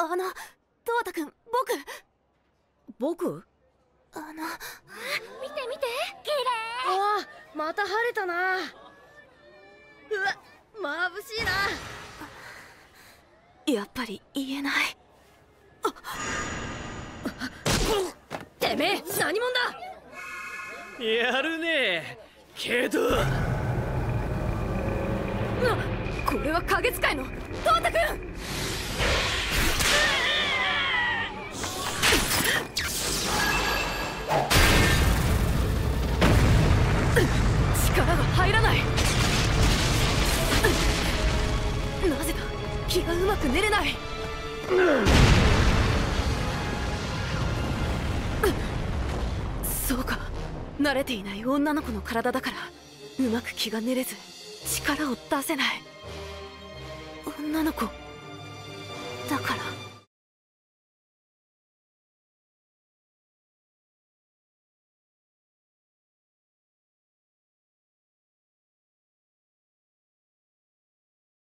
トウタ君、僕？ 見て見て、綺麗。 ああ、また晴れたな。うわ、眩しいな。 やっぱり言えない。 てめえ、何者だ。 やるねけど。 これは影使いのトウタ君。力が入らない。なぜだ、気がうまく練れない。そうか、慣れていない女の子の体だからうまく気が練れず力を出せない。女の子だから